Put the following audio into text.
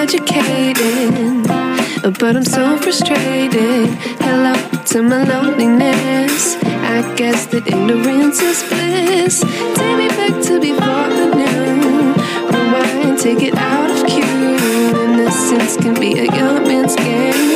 educated, but I'm so frustrated. Hello to my loneliness. I guess that ignorance is bliss. Take me back to before the new. Rewind, take it out of cue. Innocence can be a young man's game.